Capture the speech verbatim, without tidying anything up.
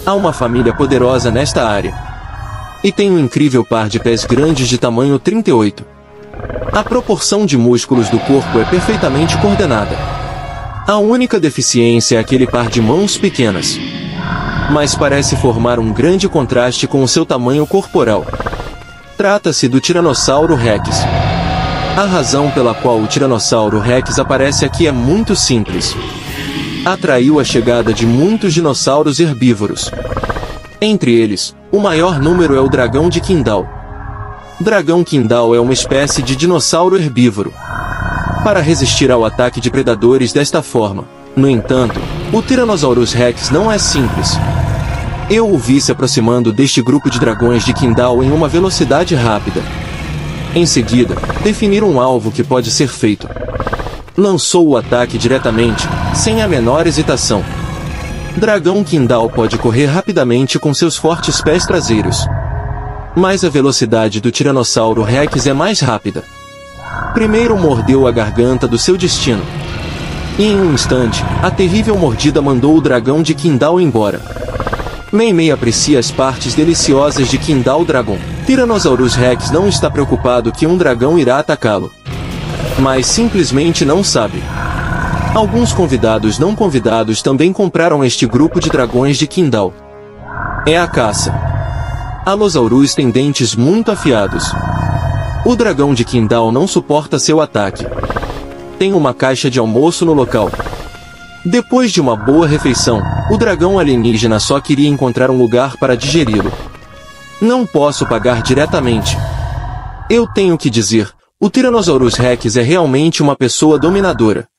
Há uma família poderosa nesta área. E tem um incrível par de pés grandes de tamanho trinta e oito. A proporção de músculos do corpo é perfeitamente coordenada. A única deficiência é aquele par de mãos pequenas. Mas parece formar um grande contraste com o seu tamanho corporal. Trata-se do Tiranossauro Rex. A razão pela qual o Tiranossauro Rex aparece aqui é muito simples. Atraiu a chegada de muitos dinossauros herbívoros. Entre eles, o maior número é o dragão de Kindle. Dragão Kindle é uma espécie de dinossauro herbívoro. Para resistir ao ataque de predadores desta forma, no entanto, o Tyrannosaurus Rex não é simples. Eu o vi se aproximando deste grupo de dragões de Kindle em uma velocidade rápida. Em seguida, definir um alvo que pode ser feito. Lançou o ataque diretamente, sem a menor hesitação. Dragão Kindle pode correr rapidamente com seus fortes pés traseiros. Mas a velocidade do Tiranossauro Rex é mais rápida. Primeiro mordeu a garganta do seu destino. E em um instante, a terrível mordida mandou o dragão de Kindle embora. Mei Mei aprecia as partes deliciosas de Kindle Dragon. Tyrannosaurus Rex não está preocupado que um dragão irá atacá-lo. Mas simplesmente não sabe. Alguns convidados não convidados também compraram este grupo de dragões de Kindle. É a caça. Allosaurus tem dentes muito afiados. O dragão de Kindle não suporta seu ataque. Tem uma caixa de almoço no local. Depois de uma boa refeição, o dragão alienígena só queria encontrar um lugar para digeri-lo. Não posso pagar diretamente. Eu tenho que dizer, o Tyrannosaurus Rex é realmente uma pessoa dominadora.